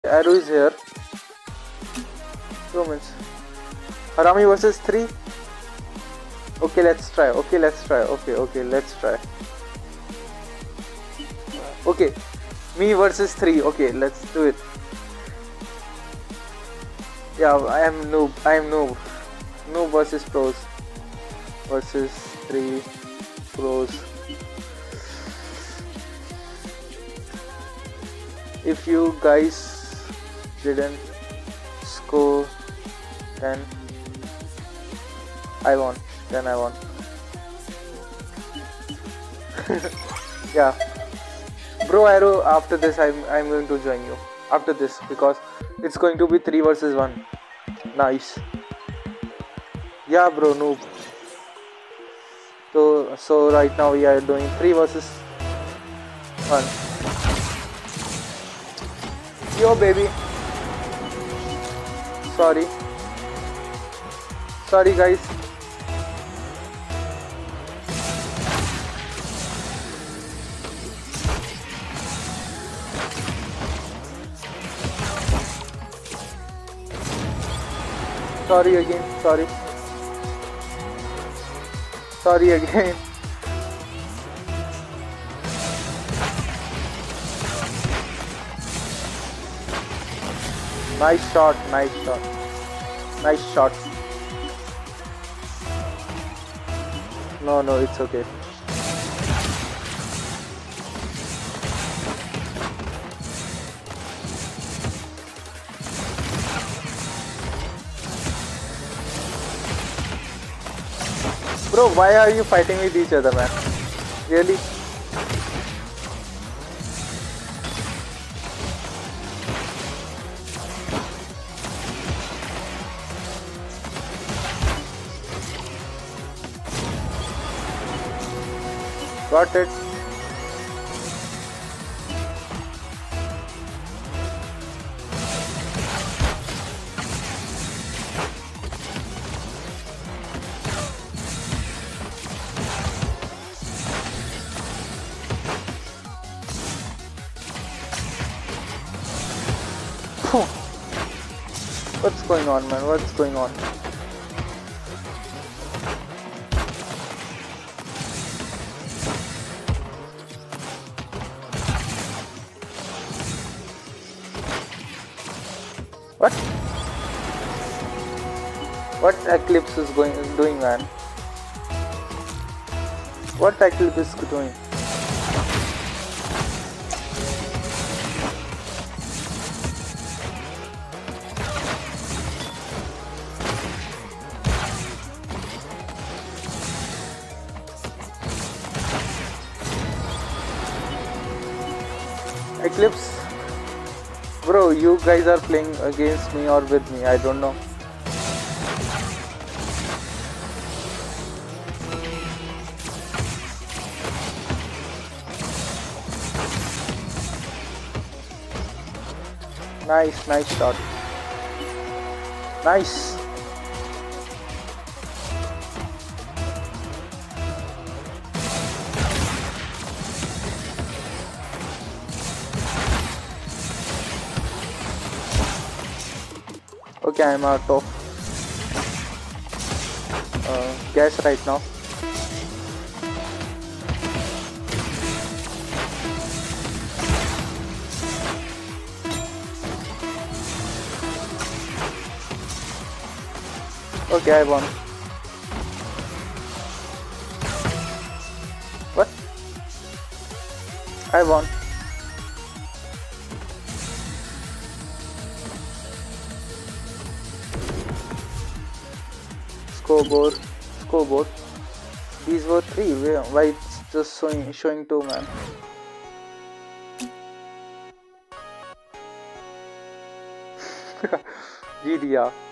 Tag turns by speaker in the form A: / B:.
A: Arrow is here. 2 minutes. Harami versus 3. Okay, let's try. Okay, let's try. Okay, let's try. Okay, me versus 3. Okay, let's do it. Yeah, I am noob. Noob versus pros. Versus 3 pros. If you guys didn't score, then I won. Yeah, bro Arrow, after this I'm going to join you after this, because it's going to be 3 versus 1. Nice. Yeah bro, noob. So right now we are doing 3 versus 1. Yo baby. Sorry guys. Sorry again. Nice shot. No, it's okay. Bro, why are you fighting with each other, man? Really? Got it. What's going on, man? What's going on? What Eclipse is doing, man? What Eclipse is doing? Eclipse? Bro, you guys are playing against me or with me, I don't know. Nice shot. Nice. Okay, I'm out of gas right now. Okay, I won. What? I won. Scoreboard. These were 3. Why it's just showing 2, man? GD, yeah.